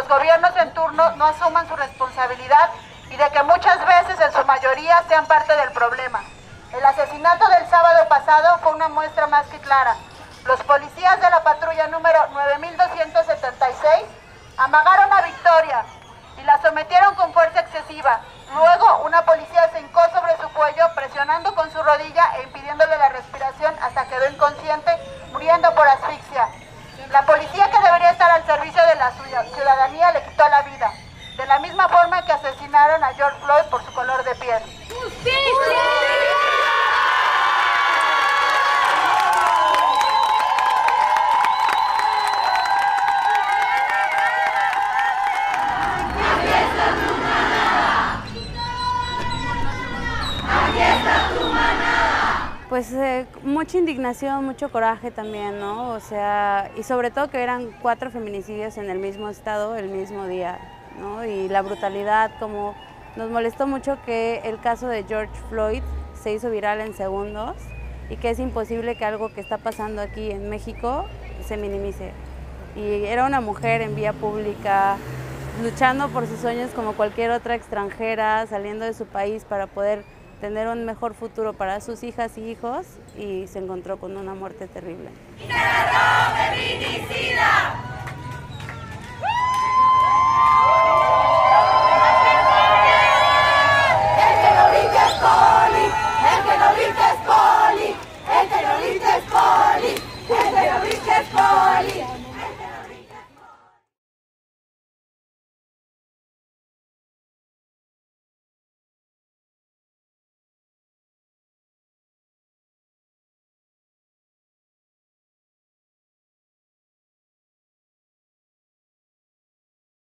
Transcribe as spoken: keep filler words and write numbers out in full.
los gobiernos en turno no asuman su responsabilidad y de que muchas veces en su mayoría sean parte del problema. El asesinato del sábado pasado fue una muestra más que clara. Los policías de la patrulla número nueve mil doscientos setenta y seis amagaron a Victoria y la sometieron con fuerza excesiva. Luego, una policía se hincó sobre su cuello, presionando con su rodilla e impidiéndole la respiración hasta que quedó inconsciente, muriendo por asfixia. La policía, que debería estar al servicio de la ciudadanía, le quitó la vida, de la misma forma que asesinaron a George Floyd por su color de piel. ¡Justicia! Pues eh, mucha indignación, mucho coraje también, ¿no? O sea, y sobre todo que eran cuatro feminicidios en el mismo estado, el mismo día, ¿no? Y la brutalidad, como nos molestó mucho que el caso de George Floyd se hizo viral en segundos y que es imposible que algo que está pasando aquí en México se minimice. Y era una mujer en vía pública, luchando por sus sueños como cualquier otra extranjera, saliendo de su país para poder tener un mejor futuro para sus hijas y hijos, y se encontró con una muerte terrible. ¡Feminicida!